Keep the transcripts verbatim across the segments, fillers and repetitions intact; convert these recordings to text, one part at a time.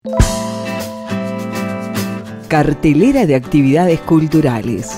Cartelera de actividades culturales.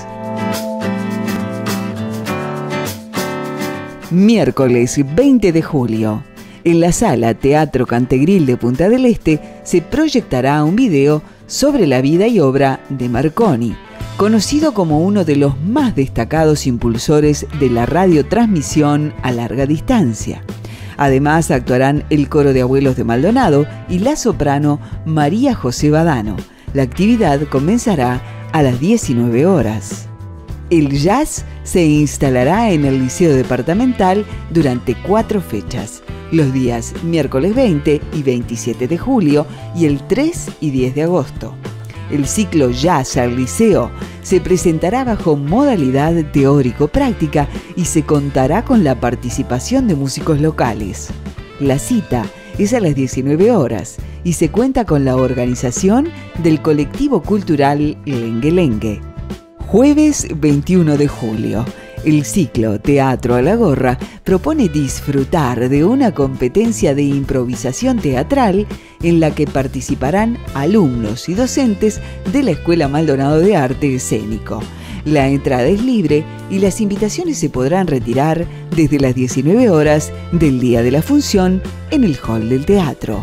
Miércoles veinte de julio. En la sala Teatro Cantegril de Punta del Este se proyectará un video sobre la vida y obra de Marconi, conocido como uno de los más destacados impulsores de la radiotransmisión a larga distancia. Además actuarán el coro de abuelos de Maldonado y la soprano María José Badano. La actividad comenzará a las diecinueve horas. El jazz se instalará en el Liceo Departamental durante cuatro fechas, los días miércoles veinte y veintisiete de julio y el tres y diez de agosto. El ciclo Jazz al Liceo se presentará bajo modalidad teórico-práctica y se contará con la participación de músicos locales. La cita es a las diecinueve horas y se cuenta con la organización del colectivo cultural Lengue Lengue. Jueves veintiuno de julio. El ciclo Teatro a la Gorra propone disfrutar de una competencia de improvisación teatral en la que participarán alumnos y docentes de la Escuela Maldonado de Arte Escénico. La entrada es libre y las invitaciones se podrán retirar desde las diecinueve horas del día de la función en el hall del teatro.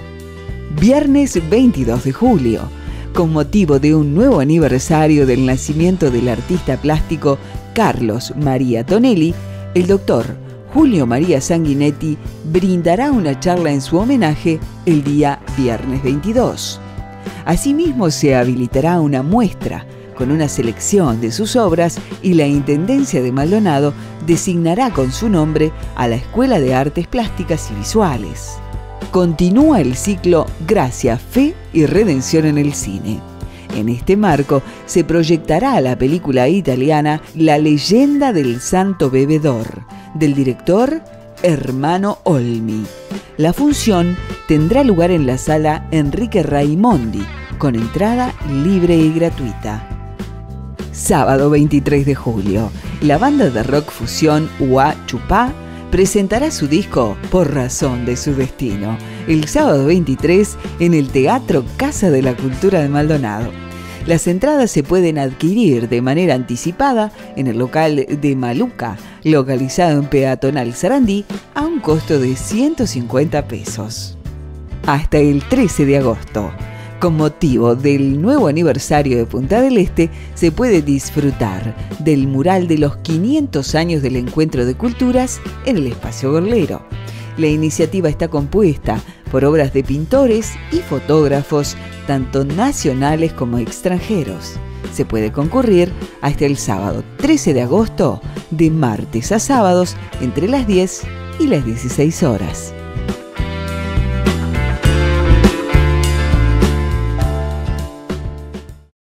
Viernes veintidós de julio. Con motivo de un nuevo aniversario del nacimiento del artista plástico Carlos María Tonelli, el doctor Julio María Sanguinetti brindará una charla en su homenaje el día viernes veintidós. Asimismo, se habilitará una muestra con una selección de sus obras y la Intendencia de Maldonado designará con su nombre a la Escuela de Artes Plásticas y Visuales. Continúa el ciclo Gracia, Fe y Redención en el cine. En este marco se proyectará la película italiana La leyenda del santo bebedor, del director Hermano Olmi. La función tendrá lugar en la sala Enrique Raimondi, con entrada libre y gratuita. Sábado veintitrés de julio, la banda de rock fusión Ua Chupá presentará su disco Por razón de su destino, el sábado veintitrés en el Teatro Casa de la Cultura de Maldonado. Las entradas se pueden adquirir de manera anticipada en el local de Maluca, localizado en Peatonal Sarandí, a un costo de ciento cincuenta pesos. Hasta el trece de agosto. Con motivo del nuevo aniversario de Punta del Este, se puede disfrutar del mural de los quinientos años del Encuentro de Culturas en el Espacio Gorlero. La iniciativa está compuesta por obras de pintores y fotógrafos, tanto nacionales como extranjeros. Se puede concurrir hasta el sábado trece de agosto, de martes a sábados, entre las diez y las dieciséis horas.